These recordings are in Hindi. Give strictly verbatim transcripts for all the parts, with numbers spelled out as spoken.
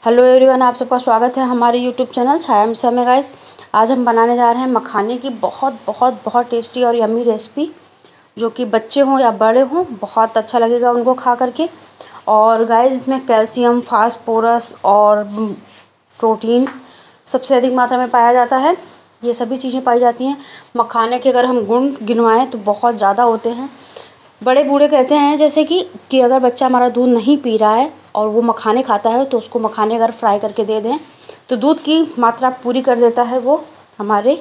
हेलो एवरीवन, आप सबका स्वागत है हमारे यूट्यूब चैनल छाया मिसा में। गाइस, आज हम बनाने जा रहे हैं मखाने की बहुत बहुत बहुत टेस्टी और यम्मी रेसिपी, जो कि बच्चे हों या बड़े हों बहुत अच्छा लगेगा उनको खा करके। और गाइस, इसमें कैल्शियम, फास्फोरस और प्रोटीन सबसे अधिक मात्रा में पाया जाता है। ये सभी चीज़ें पाई जाती हैं मखाने के। अगर हम गुण गिनवाएँ तो बहुत ज़्यादा होते हैं। बड़े बूढ़े कहते हैं जैसे कि कि अगर बच्चा हमारा दूध नहीं पी रहा है और वो मखाने खाता है तो उसको मखाने अगर फ्राई करके दे दें तो दूध की मात्रा पूरी कर देता है वो हमारे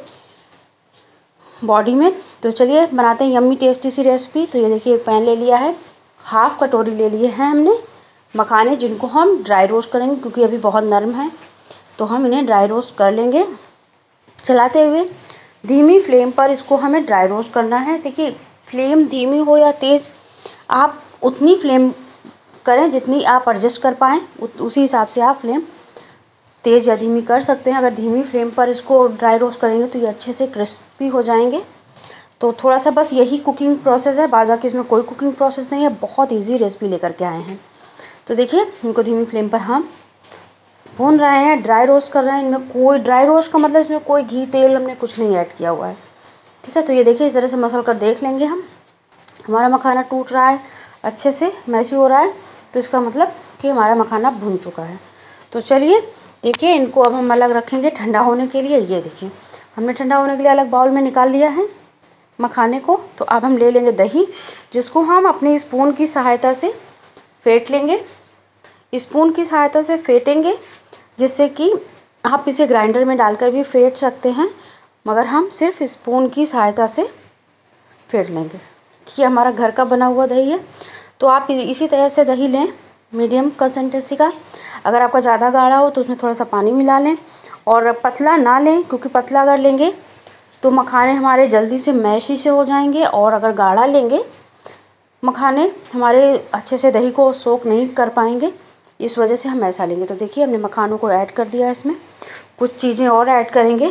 बॉडी में। तो चलिए बनाते हैं यम्मी टेस्टी सी रेसिपी। तो ये देखिए, एक पैन ले लिया है, हाफ़ कटोरी ले लिए हैं हमने मखाने, जिनको हम ड्राई रोस्ट करेंगे क्योंकि अभी बहुत नरम है। तो हम इन्हें ड्राई रोस्ट कर लेंगे चलाते हुए। धीमी फ्लेम पर इसको हमें ड्राई रोस्ट करना है। देखिए, फ्लेम धीमी हो या तेज़, आप उतनी फ्लेम करें जितनी आप एडजस्ट कर पाएँ, उसी हिसाब से आप फ्लेम तेज़ या धीमी कर सकते हैं। अगर धीमी फ्लेम पर इसको ड्राई रोस्ट करेंगे तो ये अच्छे से क्रिस्पी हो जाएंगे। तो थोड़ा सा बस यही कुकिंग प्रोसेस है, बाद बाकी इसमें कोई कुकिंग प्रोसेस नहीं है। बहुत ईजी रेसिपी लेकर के आए हैं। तो देखिए, इनको धीमी फ्लेम पर हम भून रहे हैं, ड्राई रोस्ट कर रहे हैं। इनमें कोई ड्राई रोस्ट का मतलब इसमें कोई घी तेल हमने कुछ नहीं ऐड किया हुआ है, ठीक है। तो ये देखिए, इस तरह से मसल कर देख लेंगे हम। हमारा मखाना टूट रहा है, अच्छे से मैशी हो रहा है, तो इसका मतलब कि हमारा मखाना भुन चुका है। तो चलिए देखिए, इनको अब हम अलग रखेंगे ठंडा होने के लिए। ये देखिए, हमने ठंडा होने के लिए अलग बाउल में निकाल लिया है मखाने को। तो अब हम ले लेंगे दही, जिसको हम अपनी स्पून की सहायता से फेंट लेंगे। स्पून की सहायता से फेंटेंगे, जिससे कि आप इसे ग्राइंडर में डालकर भी फेंट सकते हैं, मगर हम सिर्फ स्पून की सहायता से फेंट लेंगे। कि हमारा घर का बना हुआ दही है, तो आप इसी तरह से दही लें, मीडियम कंसिस्टेंसी का। अगर आपका ज़्यादा गाढ़ा हो तो उसमें थोड़ा सा पानी मिला लें, और पतला ना लें, क्योंकि पतला अगर लेंगे तो मखाने हमारे जल्दी से मैशी से हो जाएंगे। और अगर गाढ़ा लेंगे मखाने हमारे अच्छे से दही को सोख नहीं कर पाएंगे, इस वजह से हम ऐसा लेंगे। तो देखिए, हमने मखानों को ऐड कर दिया। इसमें कुछ चीज़ें और ऐड करेंगे,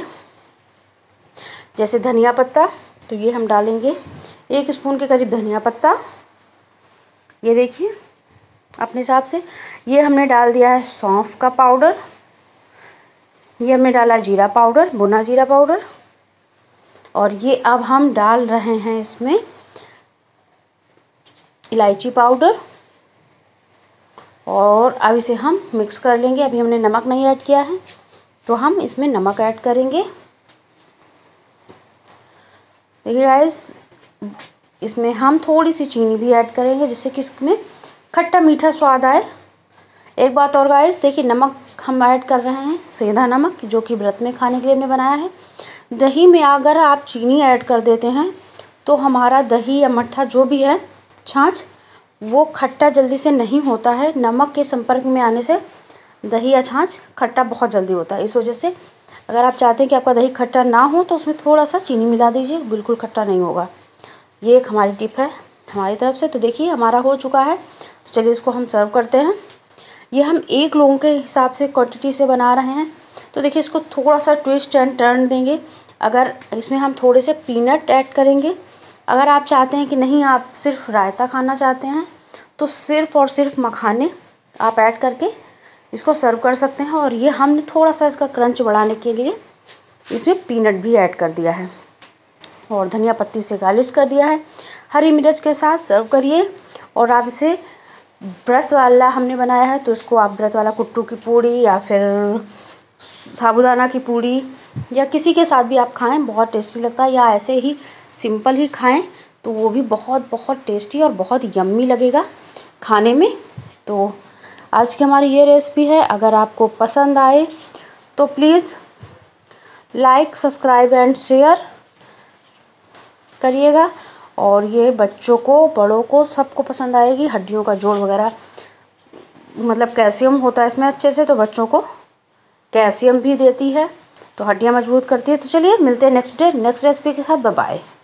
जैसे धनिया पत्ता। तो ये हम डालेंगे एक स्पून के करीब धनिया पत्ता। ये देखिए, अपने हिसाब से। ये हमने डाल दिया है सौंफ का पाउडर। ये हमने डाला जीरा पाउडर, भुना जीरा पाउडर। और ये अब हम डाल रहे हैं इसमें इलायची पाउडर। और अब इसे हम मिक्स कर लेंगे। अभी हमने नमक नहीं ऐड किया है, तो हम इसमें नमक ऐड करेंगे। देखिए गाइस, इसमें हम थोड़ी सी चीनी भी ऐड करेंगे, जिससे कि इसमें खट्टा मीठा स्वाद आए। एक बात और गाइस, देखिए, नमक हम ऐड कर रहे हैं सेंधा नमक, जो कि व्रत में खाने के लिए हमने बनाया है। दही में अगर आप चीनी ऐड कर देते हैं तो हमारा दही या मट्ठा जो भी है, छाछ, वो खट्टा जल्दी से नहीं होता है। नमक के संपर्क में आने से दही या छाछ खट्टा बहुत जल्दी होता है। इस वजह से अगर आप चाहते हैं कि आपका दही खट्टा ना हो तो उसमें थोड़ा सा चीनी मिला दीजिए, बिल्कुल खट्टा नहीं होगा। ये एक हमारी टिप है हमारी तरफ से। तो देखिए, हमारा हो चुका है। तो चलिए इसको हम सर्व करते हैं। ये हम एक लोगों के हिसाब से क्वांटिटी से बना रहे हैं। तो देखिए, इसको थोड़ा सा ट्विस्ट एंड टर्न देंगे। अगर इसमें हम थोड़े से पीनट ऐड करेंगे। अगर आप चाहते हैं कि नहीं, आप सिर्फ रायता खाना चाहते हैं, तो सिर्फ और सिर्फ मखाने आप ऐड करके इसको सर्व कर सकते हैं। और ये हमने थोड़ा सा इसका क्रंच बढ़ाने के लिए इसमें पीनट भी ऐड कर दिया है, और धनिया पत्ती से गार्निश कर दिया है। हरी मिर्च के साथ सर्व करिए। और आप इसे व्रत वाला हमने बनाया है, तो इसको आप व्रत वाला कुट्टू की पूड़ी या फिर साबूदाना की पूड़ी या किसी के साथ भी आप खाएं, बहुत टेस्टी लगता है। या ऐसे ही सिंपल ही खाएं तो वो भी बहुत बहुत टेस्टी और बहुत यम्मी लगेगा खाने में। तो आज की हमारी ये रेसिपी है। अगर आपको पसंद आए तो please like, subscribe and share करिएगा। और ये बच्चों को, बड़ों को, सबको पसंद आएगी। हड्डियों का जोड़ वगैरह, मतलब कैल्शियम होता है इसमें अच्छे से, तो बच्चों को कैल्शियम भी देती है, तो हड्डियाँ मजबूत करती है। तो चलिए मिलते हैं नेक्स्ट डे नेक्स्ट रेसिपी के साथ। Bye bye.